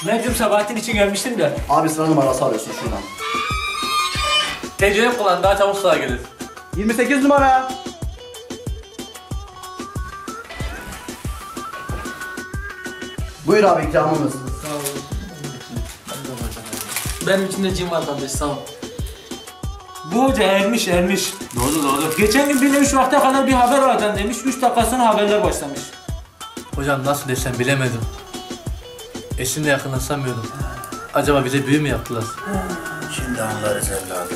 Ben dün Sabahattin için gelmiştim de. Abi sıra numarası arıyorsun şuradan. TC'yi kullan, daha çabuk sıra gelir. 28 numara. Buyur abi ikramımız. Benim içimde cin var kardeş, sağ ol. Bu hoca ermiş. Doğru. Geçen gün bile 3 vakte kadar bir haber alacağım demiş. 3 dakika sonra haberler başlamış. Hocam nasıl desem bilemedim. Eşimle yakınlaşamıyordum. Acaba bize büyü mü yaptılar? Şimdi anlarız evladım.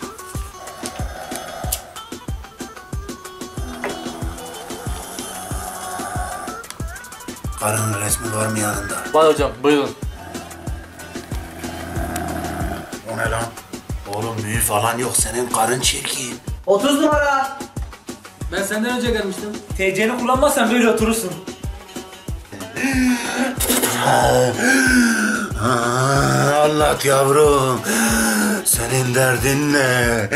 Karının resmi var mı yanında? Var hocam, buyurun. O ne lan? Oğlum büyü falan yok, senin karın çirkin. 30 numara. Ben senden önce gelmiştim. TC'ni kullanmazsan böyle oturursun. Anlat yavrum. Senin derdin ne?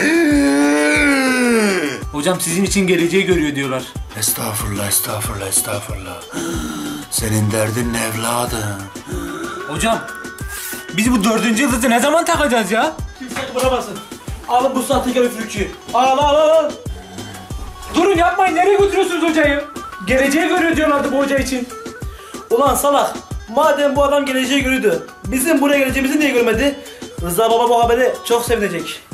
Hocam sizin için geleceği görüyor diyorlar. Estağfurullah. Senin derdin ne evladım? Hocam biz bu 4. yıldızı ne zaman takacağız ya? Kimse kıpırdamasın. Alın bu sahtekar üfürükçüyü. Al. Durun yapmayın, nereye götürüyorsunuz hocayı? Geleceği görüyor diyorlardı bu hoca için. Ulan salak. Madem bu adam geleceği görüyordu, bizim buraya geleceğimizi niye görmedi? Rıza baba bu haberi çok sevinecek.